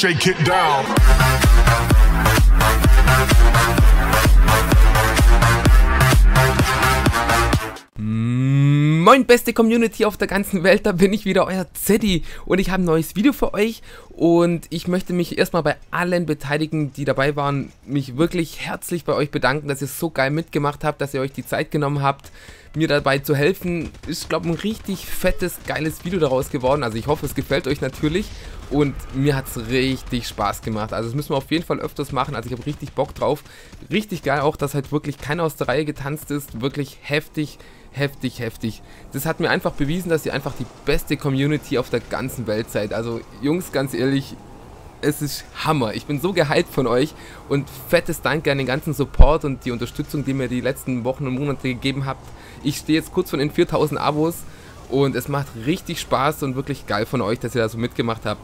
shake it down. Moin beste Community auf der ganzen Welt, da bin ich wieder, euer Zeddy, und ich habe ein neues Video für euch und ich möchte mich erstmal bei allen Beteiligten, die dabei waren, mich wirklich herzlich bei euch bedanken, dass ihr so geil mitgemacht habt, dass ihr euch die Zeit genommen habt, mir dabei zu helfen. Ist, glaube ich, ein richtig fettes, geiles Video daraus geworden, also ich hoffe, es gefällt euch natürlich und mir hat es richtig Spaß gemacht, also das müssen wir auf jeden Fall öfters machen, also ich habe richtig Bock drauf, richtig geil auch, dass halt wirklich keiner aus der Reihe getanzt ist, wirklich heftig. Das hat mir einfach bewiesen, dass ihr einfach die beste Community auf der ganzen Welt seid. Also Jungs, ganz ehrlich, es ist Hammer. Ich bin so gehypt von euch und fettes Danke an den ganzen Support und die Unterstützung, die mir die letzten Wochen und Monate gegeben habt. Ich stehe jetzt kurz vor den 4000 Abos und es macht richtig Spaß und wirklich geil von euch, dass ihr da so mitgemacht habt.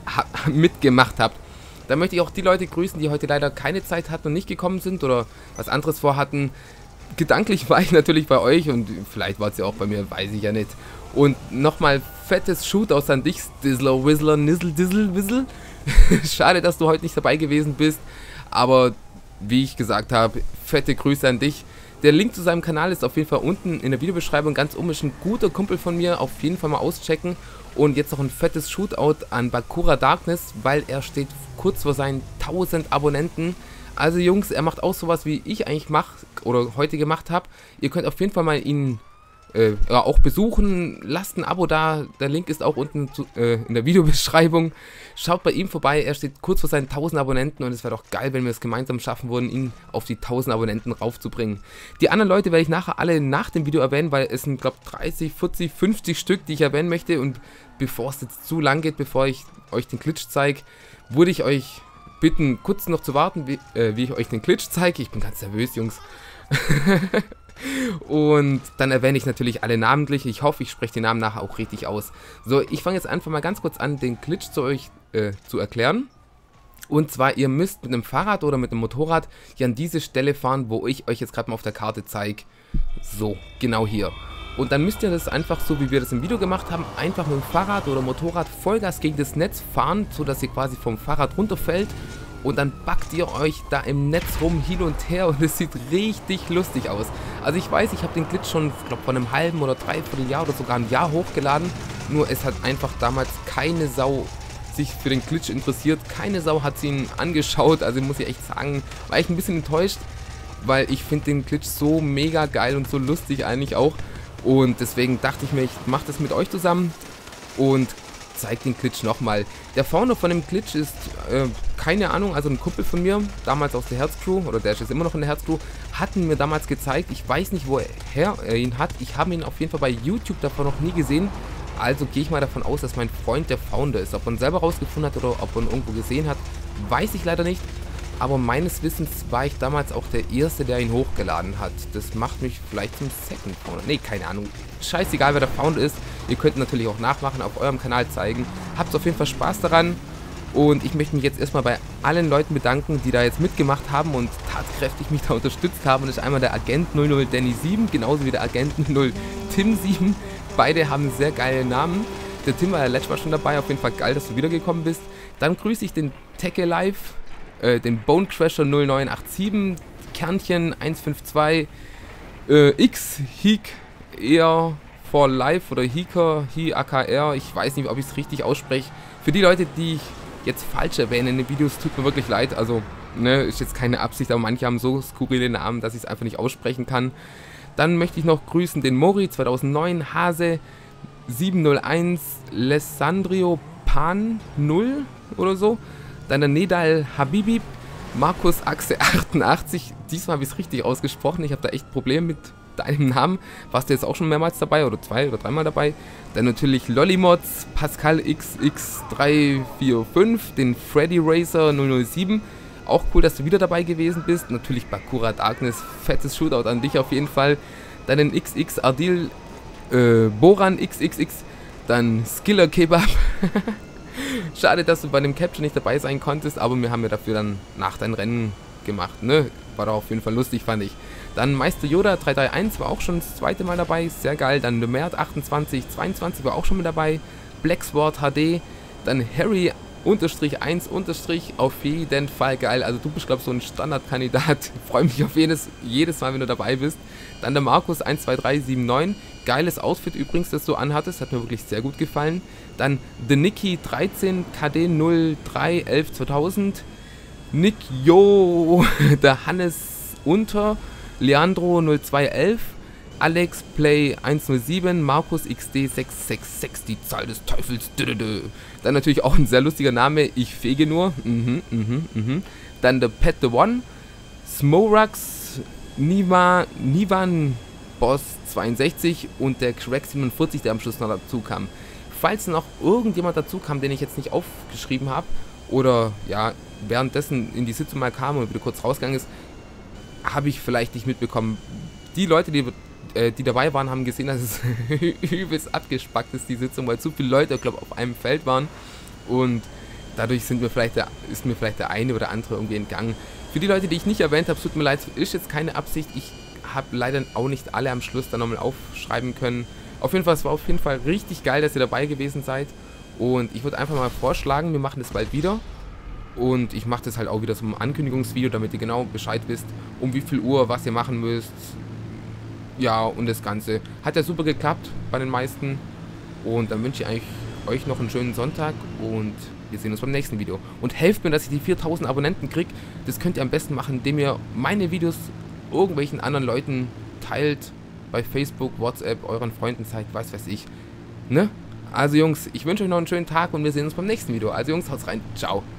Da möchte ich auch die Leute grüßen, die heute leider keine Zeit hatten und nicht gekommen sind oder was anderes vorhatten. Gedanklich war ich natürlich bei euch und vielleicht war es ja auch bei mir, weiß ich ja nicht. Und nochmal fettes Shootout an dich, Stizzler, Whizzler, Nizzle, Dizzle, Whizzle. Schade, dass du heute nicht dabei gewesen bist, aber wie ich gesagt habe, fette Grüße an dich. Der Link zu seinem Kanal ist auf jeden Fall unten in der Videobeschreibung, ganz oben ist ein guter Kumpel von mir, auf jeden Fall mal auschecken. Und jetzt noch ein fettes Shootout an Bakura Darkness, weil er steht kurz vor seinen 1000 Abonnenten. Also Jungs, er macht auch sowas, wie ich eigentlich mache oder heute gemacht habe. Ihr könnt auf jeden Fall mal ihn auch besuchen. Lasst ein Abo da. Der Link ist auch unten in der Videobeschreibung. Schaut bei ihm vorbei. Er steht kurz vor seinen 1000 Abonnenten und es wäre doch geil, wenn wir es gemeinsam schaffen würden, ihn auf die 1000 Abonnenten raufzubringen. Die anderen Leute werde ich nachher alle nach dem Video erwähnen, weil es sind, glaube ich, 30, 40, 50 Stück, die ich erwähnen möchte. Und bevor es jetzt zu lang geht, bevor ich euch den Glitch zeige, würde ich euch bitten, kurz noch zu warten, wie ich euch den Glitch zeige. Ich bin ganz nervös, Jungs. Und dann erwähne ich natürlich alle namentlich. Ich hoffe, ich spreche die Namen nachher auch richtig aus. So, ich fange jetzt einfach mal ganz kurz an, den Glitch zu euch zu erklären. Und zwar, ihr müsst mit einem Fahrrad oder mit einem Motorrad hier an diese Stelle fahren, wo ich euch jetzt gerade mal auf der Karte zeige. So, genau hier. Und dann müsst ihr das einfach, so wie wir das im Video gemacht haben, einfach mit dem Fahrrad oder Motorrad Vollgas gegen das Netz fahren, sodass ihr quasi vom Fahrrad runterfällt. Und dann backt ihr euch da im Netz rum hin und her und es sieht richtig lustig aus. Also ich weiß, ich habe den Glitch schon, ich glaube, vor einem halben oder dreiviertel Jahr oder sogar ein Jahr hochgeladen. Nur es hat einfach damals keine Sau sich für den Glitch interessiert. Keine Sau hat sie ihn angeschaut, also muss ich echt sagen, war ich ein bisschen enttäuscht, weil ich finde den Glitch so mega geil und so lustig eigentlich auch. Und deswegen dachte ich mir, ich mache das mit euch zusammen und zeige den Glitch nochmal. Der Founder von dem Glitch ist, keine Ahnung, also ein Kumpel von mir, damals aus der Herzcrew, oder der ist jetzt immer noch in der Herzcrew, hat ihn mir damals gezeigt. Ich weiß nicht, woher er ihn hat. Ich habe ihn auf jeden Fall bei YouTube davon noch nie gesehen. Also gehe ich mal davon aus, dass mein Freund der Founder ist. Ob er ihn selber rausgefunden hat oder ob er ihn irgendwo gesehen hat, weiß ich leider nicht. Aber meines Wissens war ich damals auch der Erste, der ihn hochgeladen hat. Das macht mich vielleicht zum Second Founder. Ne, keine Ahnung. Scheißegal, wer der Founder ist. Ihr könnt natürlich auch nachmachen, auf eurem Kanal zeigen. Habt auf jeden Fall Spaß daran. Und ich möchte mich jetzt erstmal bei allen Leuten bedanken, die da jetzt mitgemacht haben und tatkräftig mich da unterstützt haben. Das ist einmal der Agent 00 Danny 7, genauso wie der Agent 00 Tim 7. Beide haben sehr geile Namen. Der Tim war ja letztes Mal schon dabei. Auf jeden Fall geil, dass du wiedergekommen bist. Dann grüße ich den Tecke Live, den Bonecrasher 0987, Kernchen 152, X, Hik, eher for Life oder Hiker, AKR, ich weiß nicht, ob ich es richtig ausspreche. Für die Leute, die ich jetzt falsch erwähne in den Videos, tut mir wirklich leid, also, ne, ist jetzt keine Absicht, aber manche haben so skurrile Namen, dass ich es einfach nicht aussprechen kann. Dann möchte ich noch grüßen den Mori 2009, Hase 701, Lessandrio Pan 0 oder so. Dann der Nedal Habibi, Markus Achse 88, diesmal habe ich es richtig ausgesprochen, ich habe da echt Probleme mit deinem Namen, warst du jetzt auch schon mehrmals dabei oder 2 oder 3-mal dabei. Dann natürlich Lollimods, Pascal XX345, den Freddy Racer 007, auch cool, dass du wieder dabei gewesen bist. Natürlich Bakura Darkness, fettes Shootout an dich auf jeden Fall. Dann den XX Ardil, Boran XXX, dann Skiller Kebab. Schade, dass du bei dem Capture nicht dabei sein konntest, aber wir haben ja dafür dann nach deinem Rennen gemacht, ne? War doch auf jeden Fall lustig, fand ich. Dann Meister Yoda 331 war auch schon das zweite Mal dabei, sehr geil. Dann Numert 2822 war auch schon mit dabei. Blacksword HD, dann Harry unterstrich 1 unterstrich auf jeden Fall geil. Also du bist, glaube ich, so ein Standardkandidat. Freue mich auf jedes Mal, wenn du dabei bist. Dann der Markus 12379. Geiles Outfit übrigens, das du anhattest. Hat mir wirklich sehr gut gefallen. Dann The Nicky 13 KD 0311 2000. Nick Jo, der Hannes Unter, Leandro 0211. Alex Play 107, Markus XD 666, die Zahl des Teufels. Dann natürlich auch ein sehr lustiger Name, ich fege nur. Dann der Pet the One, Smorax, Nivan Boss 62 und der Crack 47, der am Schluss noch dazu kam. Falls noch irgendjemand dazu kam, den ich jetzt nicht aufgeschrieben habe oder ja, währenddessen in die Sitzung mal kam und wieder kurz rausgegangen ist, habe ich vielleicht nicht mitbekommen. Die Leute, die dabei waren, haben gesehen, dass es übelst abgespackt ist, die Sitzung, weil zu viele Leute, ich glaube, auf einem Feld waren und dadurch ist mir vielleicht der eine oder andere irgendwie entgangen. Für die Leute, die ich nicht erwähnt habe, tut mir leid, ist jetzt keine Absicht, ich habe leider auch nicht alle am Schluss dann nochmal aufschreiben können. Auf jeden Fall, es war auf jeden Fall richtig geil, dass ihr dabei gewesen seid und ich würde einfach mal vorschlagen, wir machen das bald wieder. Und ich mache das halt auch wieder so ein Ankündigungsvideo, damit ihr genau Bescheid wisst, um wie viel Uhr, was ihr machen müsst. Ja, und das Ganze hat ja super geklappt bei den meisten. Und dann wünsche ich eigentlich euch noch einen schönen Sonntag und wir sehen uns beim nächsten Video. Und helft mir, dass ich die 4000 Abonnenten kriege. Das könnt ihr am besten machen, indem ihr meine Videos irgendwelchen anderen Leuten teilt. Bei Facebook, WhatsApp, euren Freunden zeigt, weiß ich. Ne? Also Jungs, ich wünsche euch noch einen schönen Tag und wir sehen uns beim nächsten Video. Also Jungs, haut's rein. Ciao.